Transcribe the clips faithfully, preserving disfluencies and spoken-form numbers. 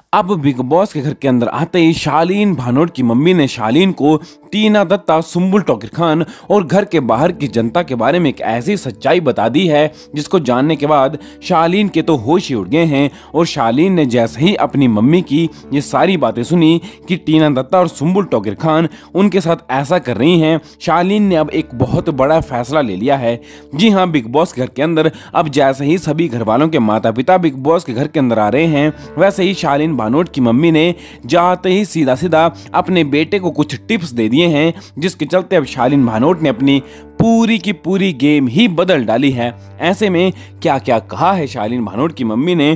अब big boss के घर के अंदर आते ही शालीन भानोट की मम्मी ने शालीन को टीना दत्ता, सुम्बुल टोकिर खान और घर के बाहर की जनता के बारे में एक ऐसी सच्चाई बता दी है जिसको जानने के बाद शालीन के तो होश ही उड़ गए हैं। और शालीन ने जैसे ही अपनी मम्मी की ये सारी बातें सुनी कि टीना दत्ता और सुम्बुल टोकिर खान उनके साथ ऐसा कर रही हैं, शालीन ने अब एक बहुत बड़ा फैसला ले लिया है। जी हाँ, बिग बॉस के घर के अंदर अब जैसे ही सभी घर वालों के माता पिता बिग बॉस के घर के अंदर आ रहे हैं, वैसे ही शालीन भानोट की मम्मी ने जाते ही सीधा सीधा अपने बेटे को कुछ टिप्स दे दिए हैं, जिसके चलते अब शालीन भानोट ने अपनी पूरी की पूरी गेम ही बदल डाली है। ऐसे में क्या क्या कहा है शालीन भानोट की मम्मी ने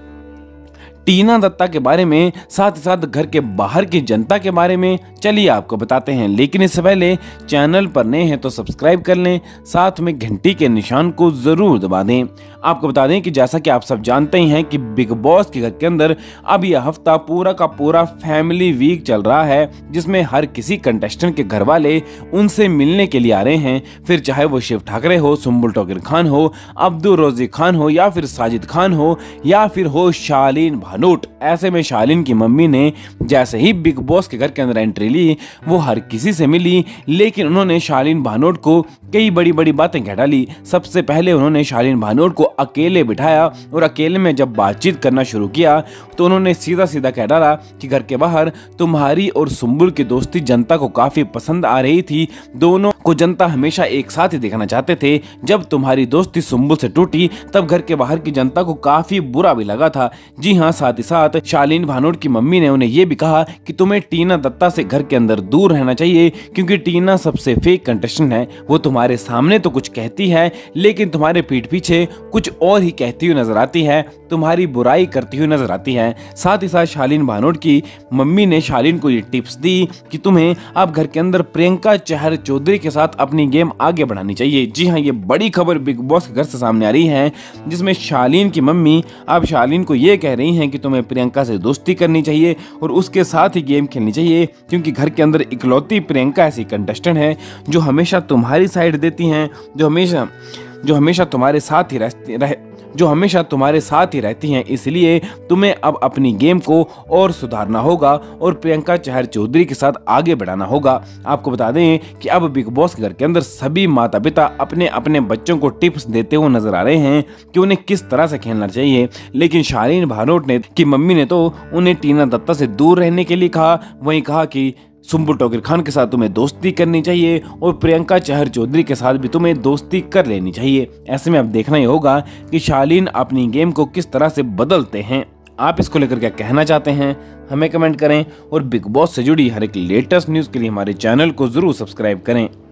टीना दत्ता के बारे में, साथ ही साथ घर के बाहर की जनता के बारे में, चलिए आपको बताते हैं। लेकिन इससे पहले चैनल पर नए हैं तो सब्सक्राइब कर लें, साथ में घंटी के निशान को जरूर दबा दें। आपको बता दें कि जैसा कि आप सब जानते ही हैं कि बिग बॉस के घर के अंदर अब यह हफ्ता पूरा का पूरा फैमिली वीक चल रहा है, जिसमें हर किसी कंटेस्टेंट के घर वाले उनसे मिलने के लिए आ रहे हैं। फिर चाहे वो शिव ठाकरे हो, सुम्बुल टोकिर खान हो, अब्दुल रोजी खान हो, या फिर साजिद खान हो, या फिर हो शालीन भानोट। ऐसे में शालीन की मम्मी ने जैसे ही बिग बॉस के घर के अंदर एंट्री ली, वो हर किसी से मिली, लेकिन उन्होंने शालीन भानोट को कई बड़ी बड़ी बातें कह डाली। सबसे पहले उन्होंने शालीन भानोट को अकेले बिठाया और अकेले में जब बातचीत करना शुरू किया तो उन्होंने सीधा सीधा कह डाला कि घर के बाहर तुम्हारी और सुम्बुल की दोस्ती जनता को काफी पसंद आ रही थी, दोनों को जनता हमेशा एक साथ ही देखना चाहते थे। जब तुम्हारी दोस्ती सुम्बुल से टूटी तब घर के बाहर की जनता को काफी बुरा भी लगा था। जी हाँ, साथ ही साथ शालीन भानोट की मम्मी ने उन्हें यह भी कहा कि तुम्हें टीना दत्ता से घर के अंदर दूर रहना चाहिए, क्योंकि टीना सबसे फेक कंटेस्टेंट है। वो तुम्हारे सामने तो कुछ कहती है, लेकिन तुम्हारे पीठ पीछे कुछ और ही कहती हुई नजर आती है, तुम्हारी बुराई करती हुई नजर आती है। साथ ही साथ शालीन भानोट की मम्मी ने शालीन को ये टिप्स दी कि तुम्हें अब घर के अंदर प्रियंका चहर चौधरी के साथ अपनी गेम आगे बढ़ानी चाहिए। जी हाँ, ये बड़ी खबर बिग बॉस के घर से सामने आ रही है, जिसमें शालीन की मम्मी अब शालीन को ये कह रही हैं कि तुम्हें प्रियंका से दोस्ती करनी चाहिए और उसके साथ ही गेम खेलनी चाहिए, क्योंकि घर के अंदर इकलौती प्रियंका ऐसी कंटेस्टेंट है जो हमेशा तुम्हारी साइड देती हैं, जो हमेशा जो हमेशा तुम्हारे साथ ही रहती रह जो हमेशा तुम्हारे साथ ही रहती हैं। इसलिए तुम्हें अब अपनी गेम को और सुधारना होगा और प्रियंका चहर चौधरी के साथ आगे बढ़ाना होगा। आपको बता दें कि अब बिग बॉस के घर के अंदर सभी माता पिता अपने अपने बच्चों को टिप्स देते हुए नजर आ रहे हैं कि उन्हें किस तरह से खेलना चाहिए। लेकिन शालीन भानोट ने की मम्मी ने तो उन्हें टीना दत्ता से दूर रहने के लिए कहा, वहीं कहा कि सुम्बुल टोकिर खान के साथ तुम्हें दोस्ती करनी चाहिए और प्रियंका चहर चौधरी के साथ भी तुम्हें दोस्ती कर लेनी चाहिए। ऐसे में अब देखना ही होगा कि शालीन अपनी गेम को किस तरह से बदलते हैं। आप इसको लेकर क्या कहना चाहते हैं, हमें कमेंट करें और बिग बॉस से जुड़ी हर एक लेटेस्ट न्यूज़ के लिए हमारे चैनल को जरूर सब्सक्राइब करें।